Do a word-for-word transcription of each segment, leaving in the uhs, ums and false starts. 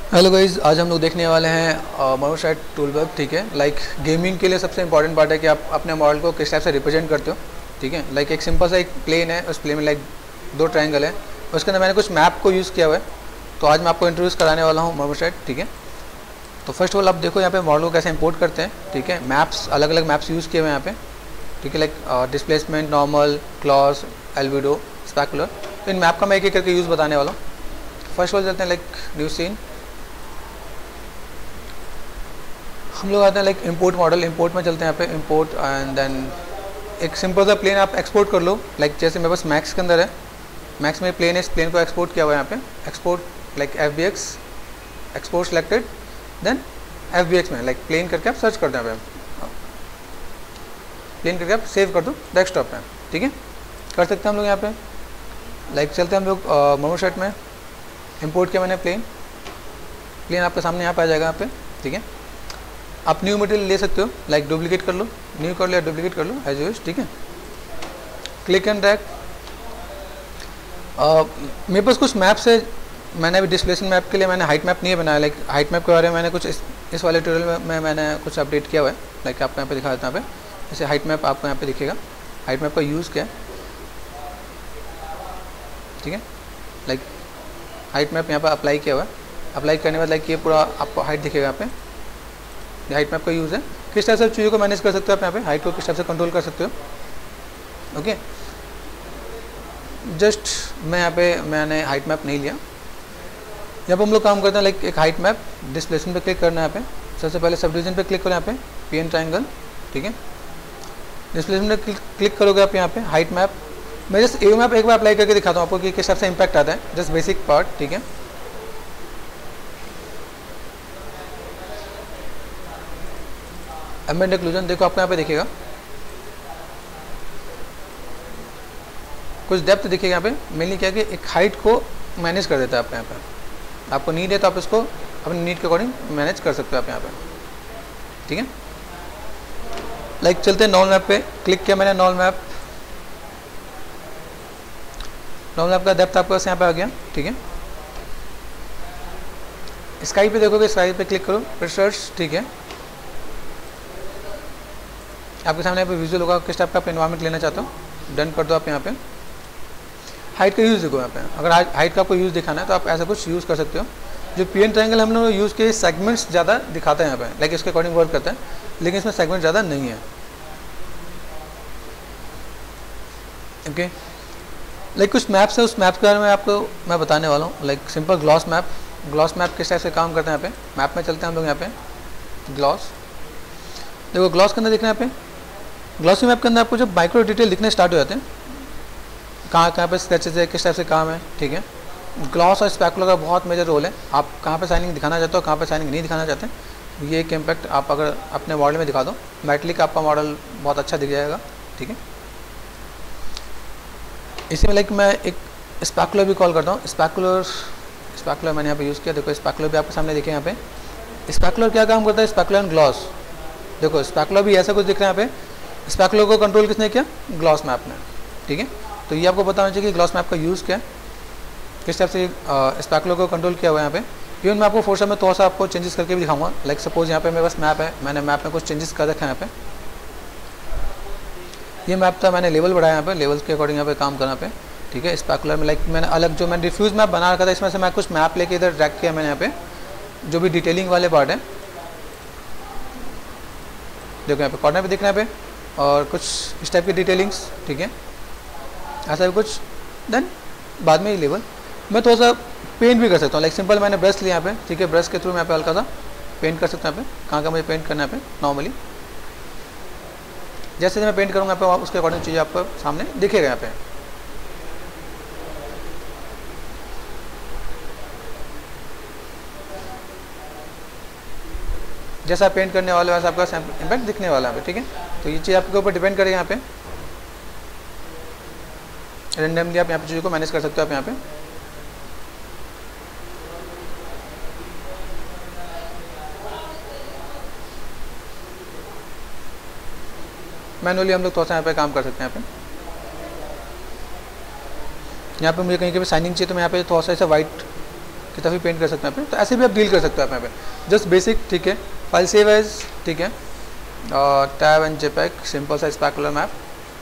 Hello guys, आज हम लोग देखने वाले हैं मोनोशेड टूलवर्क। ठीक है, लाइक गेमिंग के लिए सबसे इंपॉर्टेंट पार्ट है कि आप अपने मॉडल को किस टाइप से रिप्रेजेंट करते हो। ठीक है, लाइक एक सिंपल सा एक प्लेन है, उस प्लेन में लाइक दो ट्रायंगल है, उसके अंदर मैंने कुछ मैप को यूज़ किया हुआ है। तो आज मैं आपको इंट्रोड्यूस कराने वाला हूँ मोनोशेड। ठीक है, तो फर्स्ट ऑफ ऑल आप देखो यहाँ पे मॉडल को कैसे इंपोर्ट करते हैं। ठीक है, मैप्स अलग अलग मैप्स यूज़ किए हुए हैं यहाँ पे। ठीक है, like displacement, normal, gloss, albedo, specular. तो इन मैप का मैं एक एक करके यूज़ बताने वाला हूँ। फर्स्ट ऑफ ऑल चलते हैं लाइक न्यू सीन। हम लोग आते हैं लाइक इंपोर्ट मॉडल। इंपोर्ट में चलते हैं यहाँ पे इंपोर्ट, एंड देन एक सिंपल सा प्लेन आप एक्सपोर्ट कर लो। लाइक जैसे मेरे पास मैक्स के अंदर है, मैक्स में प्लेन है, इस प्लेन को एक्सपोर्ट किया हुआ है यहाँ पे। Export like F B X, export selected, then F B X में लाइक प्लेन करके आप सर्च कर दो यहाँ पे, प्लेन करके आप सेव कर दो डेस्कटॉप पे। ठीक है, कर सकते हैं हम लोग यहाँ पे। लाइक चलते हैं हम लोग मोनोशेड में। इंपोर्ट किया मैंने प्लेन, प्लेन आपके सामने यहाँ पे आ जाएगा यहाँ पे। ठीक है, आप न्यू मटेरियल ले सकते हो, लाइक डुप्लीकेट कर लो, न्यू कर लो या डुप्लीकेट कर लो एज यूज। ठीक है, क्लिक एंड ड्रैग। मेरे पास कुछ मैप्स है, मैंने अभी डिस्प्लेसमेंट मैप के लिए मैंने हाइट मैप नहीं बनाया। लाइक हाइट मैप के बारे में मैंने कुछ इस, इस वाले ट्यूटोरियल में, में मैंने कुछ अपडेट किया हुआ है। लाइक आपको यहाँ पे दिखा देता हूँ। यहाँ पे जैसे हाइट मैप आपको यहाँ पे दिखेगा, हाइट मैप का यूज़ क्या है। ठीक है, लाइक हाइट मैप यहाँ पर अप्लाई किया हुआ है। अप्लाई करने के बाद लाइक ये पूरा आपको हाइट दिखेगा यहाँ पे। हाइट मैप का यूज़ है, किस तरह से चीज़ों को मैनेज कर सकते हो आप यहाँ पे, हाइट को किस तरह से कंट्रोल कर सकते हो। ओके, जस्ट मैं यहाँ पे मैंने हाइट मैप नहीं लिया। यहाँ पे हम लोग काम करते हैं लाइक एक हाइट मैप, डिस्प्लेसमेंट पे क्लिक करना है यहाँ पे। सबसे पहले सब डिवीजन पे क्लिक करो यहाँ पे, पी एन ट्रायंगल। ठीक है, डिस्प्लेसमेंट पे क्लिक करोगे आप यहाँ पे हाइट मैप। मैं जस्ट ए मैप एक बार अप्लाई करके दिखाता हूँ आपको कि किस तरह से इम्पैक्ट आता है, जस्ट बेसिक पार्ट। ठीक है, एम्बेड एक्लूजन देखो आपको यहाँ पे दिखेगा, कुछ डेप्थ दिखेगा यहाँ पे। मेनली क्या है कि एक हाइट को मैनेज कर देता है आपको यहाँ पे। आपको नीड है तो आप इसको अपनी नीड के अकॉर्डिंग मैनेज कर सकते हो आप यहाँ पे। ठीक है, लाइक चलते हैं नॉल मैप पे। क्लिक किया मैंने नॉल मैप, नॉल मैप का डेप्थ आपके पास यहाँ पे आ गया। ठीक है, स्काई पे देखोगे, स्काई पे क्लिक करो, फिर सर्च। ठीक है, आपके सामने यहाँ पे विजुअल होगा किस टाइप का आप एनवायरनमेंट लेना चाहते हो, डन कर दो आप यहाँ पे। हाइट का यूज़ देखो यहाँ पे, अगर हाइट का आपको यूज़ दिखाना है तो आप ऐसा कुछ यूज़ कर सकते हो। जो पी एन ट्रायंगल हम लोग यूज़ किए, सेगमेंट्स ज़्यादा दिखाते हैं यहाँ पे, लाइक इसके अकॉर्डिंग वर्क करता है, लेकिन इसमें सेगमेंट ज़्यादा नहीं है। ओके, लाइक कुछ मैप्स है, उस मैप के बारे में आपको मैं बताने वाला हूँ। Like simple gloss map. Gloss map किस टाइप से काम करते हैं यहाँ पे, मैप में चलते हैं हम लोग यहाँ पे। ग्लॉस देखो, ग्लॉस के अंदर दिखना है यहाँ पे। ग्लॉसी मैप के अंदर आपको जब माइक्रो डिटेल दिखने स्टार्ट हो जाते हैं, कहाँ कहाँ पे स्केचेस है, किस टाइप से काम है। ठीक है, ग्लॉस और स्पैकुलर का बहुत मेजर रोल है। आप कहाँ पे शाइनिंग दिखाना चाहते हो, कहाँ पे शाइनिंग नहीं दिखाना चाहते, ये एक इम्पैक्ट आप अगर अपने मॉडल में दिखा दो, मेटलिक आपका मॉडल बहुत अच्छा दिख जाएगा। ठीक है, इसी में लाइक मैं एक स्पैकुलर भी कॉल करता हूँ। स्पैकुलर स्पैकुलर मैंने यहाँ पे यूज़ किया। देखो स्पैकुलर भी आपके सामने दिखे यहाँ पे। स्पैकुलर क्या काम करता है, स्पैकुलर एंड ग्लॉस। देखो स्पैकुलर भी ऐसा कुछ दिख रहा है यहाँ पे। स्पैकुलर को कंट्रोल किसने किया, ग्लॉस मैप ने। ठीक है, तो ये आपको बताना चाहिए कि ग्लॉस मैप का यूज़ क्या है, किस टाइप से स्पैकुलर को कंट्रोल किया हुआ है यहाँ पे। इवन मैं आपको फोर्सा में थोड़ा सा आपको चेंजेस करके भी दिखाऊंगा। लाइक सपोज यहाँ पे मेरे पास मैप है, मैंने मैप में कुछ चेंजेस कर रखे हैं यहाँ पे। ये मैप था, मैंने लेवल बढ़ाया यहाँ पे, लेवल्स के अकॉर्डिंग यहाँ पे काम करना पे। ठीक है, स्पैकुलर में लाइक मैंने अलग जो मैंने डिफ्यूज मैप बना रखा था, इसमें से मैं कुछ मैप लेके इधर ड्रैग किया मैंने यहाँ पे, जो भी डिटेलिंग वाले पार्ट है। देखो यहाँ पे कॉर्नर पे दिखना है पे, और कुछ इस टाइप की डिटेलिंग्स। ठीक है, ऐसा भी कुछ। देन बाद में ये लेवल मैं थोड़ा सा पेंट भी कर सकता हूँ। लाइक सिंपल मैंने ब्रश लिया यहाँ पे। ठीक है, ब्रश के थ्रू मैं यहाँ पे हल्का सा पेंट कर सकता हूँ। यहाँ पे कहाँ का मुझे पेंट करना है यहाँ पे, नॉर्मली जैसे मैं पेंट करूँगा यहाँ पे, उसके अकॉर्डिंग चीज़ें आपको सामने दिखेगा यहाँ पे। जैसा पेंट करने वाले वैसा आपका इम्पैक्ट दिखने वाला है। ठीक है, तो ये चीज़ आपके ऊपर डिपेंड करेगा। यहाँ पे रेंडमली आप यहाँ पे चीज़ों को मैनेज कर सकते हो आप यहाँ पे। मैनुअली हम लोग थोड़ा सा यहाँ पे काम कर सकते हैं। यहाँ पे यहाँ पे मुझे कहीं कहीं शाइनिंग चाहिए, तो मैं यहाँ पे थोड़ा सा ऐसा वाइट कितना भी पेंट कर सकते हैं यहाँ पे। तो ऐसे भी आप डील कर सकते हो आप यहाँ पे, जस्ट बेसिक, ठीक है। फाइल सेव एज, ठीक है, और टैब एंड जेपैग, सिंपल सा स्पैकुलर मैप।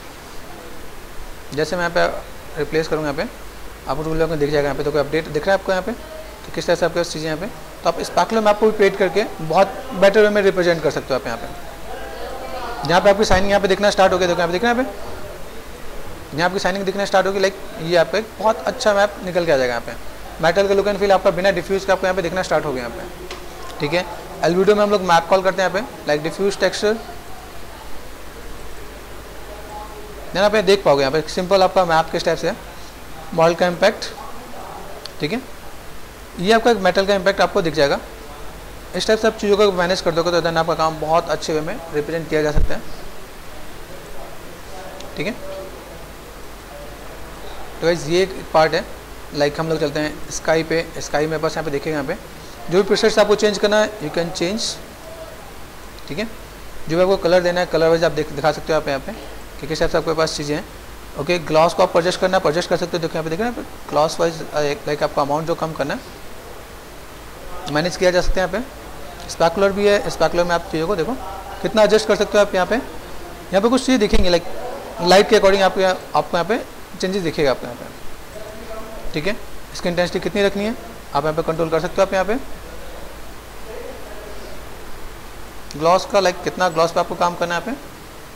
जैसे मैं यहाँ पे रिप्लेस करूँगा यहाँ पे, आपको टूल में दिख जाएगा यहाँ पे, तो कोई अपडेट दिख रहा है आपको यहाँ पे, तो किस तरह से आपके पास चीज़ें यहाँ पे। तो आप स्पैकुलर मैप को भी पेंट करके बहुत बेटर वे में रिप्रेजेंट कर सकते हो आप यहाँ पे। जहाँ पे आपकी साइनिंग यहाँ पे दिखना स्टार्ट हो गया, देखो यहाँ पे दिख रहा है यहाँ पे, यहाँ आपकी साइनिंग दिखना स्टार्ट होगी, लाइक ये आपका एक बहुत अच्छा मैप निकल के आ जाएगा यहाँ पे। मेटल का लुक एंड फील आपका बिना डिफ्यूज का आपको यहाँ पे दिखना स्टार्ट हो गया यहाँ पे, ठीक है। एलवीडो में हम लोग मैप कॉल करते हैं यहाँ पे, लाइक डिफ्यूज टेक्सचर, यहाँ पे देख पाओगे यहाँ पे सिंपल आपका मैप के स्टेप्स है। मॉडल का इम्पैक्ट, ठीक है, ये आपका एक मेटल का इम्पैक्ट आपको दिख जाएगा। इस टाइप से आप चीज़ों को मैनेज कर दोगे तो देन आपका काम बहुत अच्छे वे में रिप्रेजेंट किया जा सकता है, ठीक है। तो गाइस ये एक पार्ट है। लाइक हम लोग चलते हैं स्काई पे। स्काई में बस यहाँ पे देखिएगा, यहाँ पे जो भी प्रीसेट्स आपको चेंज करना है यू कैन चेंज, ठीक है। जो भी आपको कलर देना है कलर वाइज आप देख दिखा सकते हो आप यहाँ पे कि किस टाइप से आपके पास चीज़ें हैं। ओके, ग्लॉस को आप परचेस्ट करना है परचेस्ट कर सकते हो। देखो यहाँ पे देख रहे हैं ग्लॉस वाइज लाइक आपका अमाउंट जो कम करना है मैनेज किया जा सकता है यहाँ पे। स्पैकुलर भी है, स्पैकुलर में आप चीज़ों को देखो कितना एडजस्ट कर सकते हो आप यहाँ पे। यहाँ पे कुछ चीज़ें दिखेंगे लाइक लाइट के अकॉर्डिंग आपको आपको यहाँ पे चेंजेस दिखेगा आपको यहाँ पे, ठीक है। इसकी इंटेंसिटी कितनी रखनी है आप यहाँ पे कंट्रोल कर सकते हो आप यहाँ पे। ग्लॉस का लाइक कितना ग्लॉस पे आपको काम करना है यहाँ पे,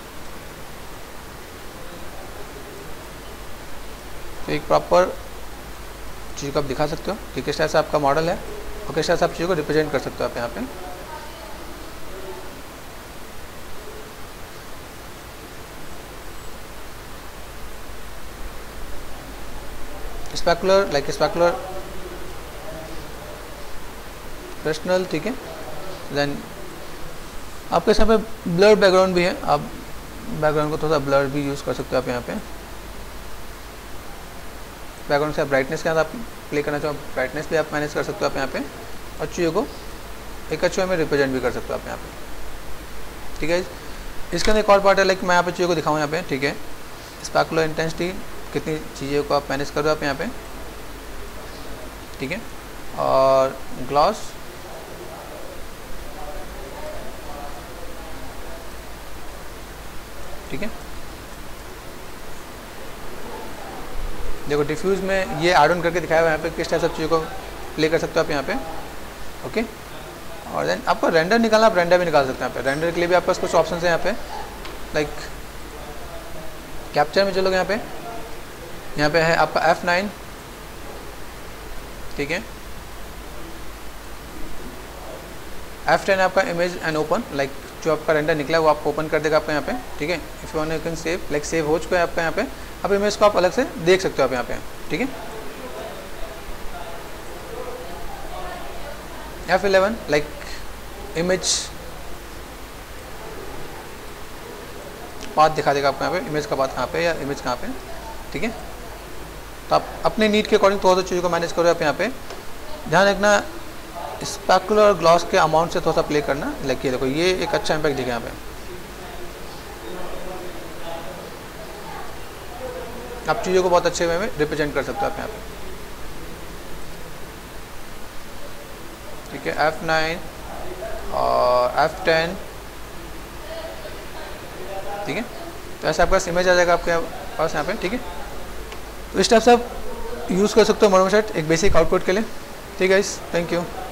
तो एक प्रॉपर चीज़ को आप दिखा सकते हो कि किस तरह से आपका मॉडल है और किस तरह से आप चीज़ों को रिप्रेजेंट कर सकते हो आप यहाँ पे। स्पैकुलर लाइक स्पैकुलर पर्सनल, ठीक है। देन आपके यहाँ पे ब्लर बैकग्राउंड भी है, आप बैकग्राउंड को थोड़ा सा ब्लर भी यूज़ कर सकते हो आप यहाँ पे। बैकग्राउंड से आप ब्राइटनेस के साथ आप प्ले करना चाहो, ब्राइटनेस भी आप मैनेज कर सकते हो आप यहाँ पे, और चीज़ों को एक अच्छे में रिप्रेजेंट भी कर सकते हो आप यहाँ पे, ठीक है। इसके अंदर एक और पार्ट है लाइक मैं यहाँ पे चीज़ों को दिखाऊँ यहाँ पे, ठीक है। स्पैकुलर इंटेंसिटी कितनी चीज़ों को आप मैनेज करो आप यहाँ पे, ठीक है। और ग्लॉस, ठीक है। देखो डिफ्यूज में ये एड ऑन करके दिखाया हुआ है यहाँ पे किस टाइप से चीज़ों को प्ले कर सकते हो आप यहाँ पे, ओके। और देन आपको रेंडर निकालना, आप रेंडर भी निकाल सकते हैं यहाँ पे। रेंडर के लिए भी आपके पास कुछ ऑप्शन है यहाँ पे, लाइक कैप्चर में चलोगे यहाँ पे, यहाँ पे है आपका एफ नाइन, ठीक है। एफ टेन आपका इमेज एंड ओपन, लाइक जो आपका रेंडर निकला है वो आपको ओपन कर देगा आपको यहाँ पे, ठीक है। If you want you can save, like save हो चुका है आपका यहाँ पे, आप इमेज को आप अलग से देख सकते हो आप यहाँ पे, ठीक है। F eleven like image path दिखा देगा आपको यहाँ पे, इमेज का पाथ कहाँ पे या इमेज कहाँ पे, ठीक है। तो आप अपने नीड के अकॉर्डिंग थोड़ा सा चीज़ों को मैनेज करो आप यहाँ पे। ध्यान रखना स्पैकुलर और ग्लॉस के अमाउंट से थोड़ा सा प्ले करना, लाइक ये देखो ये एक अच्छा इम्पैक्ट दिखा यहाँ पे। आप चीज़ों को बहुत अच्छे वे में रिप्रेजेंट कर सकते हो आप यहाँ पे, ठीक है। एफ नाइन और एफ टेन, ठीक है। तो ऐसे आपका इमेज आ जाएगा आपके पास यहाँ पे, ठीक है। तो इस टाइप से आप यूज़ कर सकते हो मोडोमोशेट एक बेसिक आउटपुट के लिए, ठीक है। Thank you.